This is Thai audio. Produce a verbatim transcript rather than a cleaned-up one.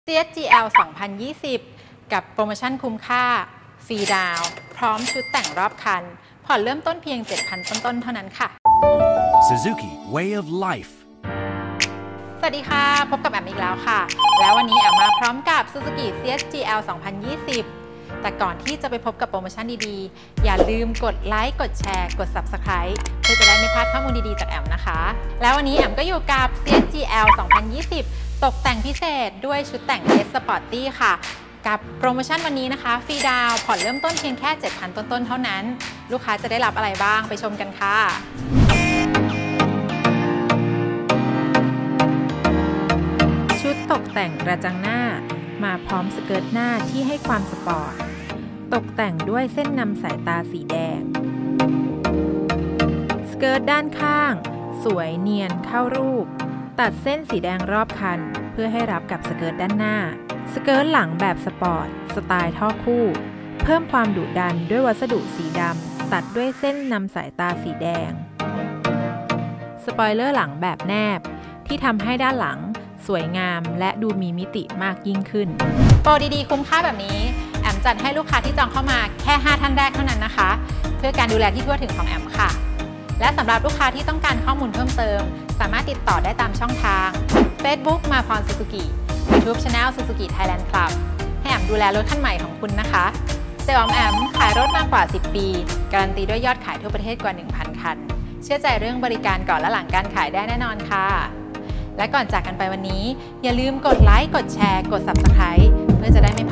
ซี เอส จี แอล สองพันยี่สิบ กับโปรโมชั่นคุ้มค่าฟรีดาวน์พร้อมชุดแต่งรอบคันผ่อนเริ่มต้นเพียง เจ็ดพัน ต้นๆเท่านั้นค่ะ Suzuki Way of Life สวัสดีค่ะพบกับแอมอีกแล้วค่ะแล้ววันนี้แอมมาพร้อมกับ Suzuki ซี เอส จี แอล สองพันยี่สิบ แต่ก่อนที่จะไปพบกับโปรโมชั่นดีๆอย่าลืมกดไลค์กดแชร์กด ซับสไครบ์ เพื่อจะได้ไม่พลาดข้อมูลดีๆจากแอมนะคะแล้ววันนี้แอมก็อยู่กับ ซี เอส จี แอล สองพันยี่สิบ ตกแต่งพิเศษด้วยชุดแต่ง S Sporty ค่ะกับโปรโมชั่นวันนี้นะคะฟรีดาวน์ผ่อนเริ่มต้นเพียงแค่ เจ็ดพัน ต้นๆเท่านั้นลูกค้าจะได้รับอะไรบ้างไปชมกันค่ะชุดตกแต่งกระจังหน้ามาพร้อมสเกิร์ตหน้าที่ให้ความสปอร์ตตกแต่งด้วยเส้นนำสายตาสีแดงสเกิร์ตด้านข้างสวยเนียนเข้ารูปตัดเส้นสีแดงรอบคันเพื่อให้รับกับสเกิร์ตด้านหน้าสเกิร์ตหลังแบบสปอร์ตสไตล์ท่อคู่เพิ่มความดุดันด้วยวัสดุสีดำตัดด้วยเส้นนำสายตาสีแดงสปอยเลอร์หลังแบบแนบที่ทำให้ด้านหลังสวยงามและดูมีมิติมากยิ่งขึ้นโปรดีๆคุ้มค่าแบบนี้แอมจัดให้ลูกค้าที่จองเข้ามาแค่ห้าท่านแรกเท่านั้นนะคะเพื่อการดูแลที่ทั่วถึงของแอมค่ะและสำหรับลูกค้าที่ต้องการข้อมูลเพิ่มเติมสามารถติดต่อได้ตามช่องทาง Facebook มาพร Suzuki YouTube Channel Suzuki Thailand Club ให้แอมดูแลรถคันใหม่ของคุณนะคะเซลล์ออมแอมขายรถมากกว่าสิบปีการันตีด้วยยอดขายทั่วประเทศกว่า หนึ่งพัน คันเชื่อใจเรื่องบริการก่อนและหลังการขายได้แน่นอนค่ะและก่อนจากกันไปวันนี้อย่าลืมกดไลค์กดแชร์กด ซับสไครบ์ เพื่อจะได้ไม่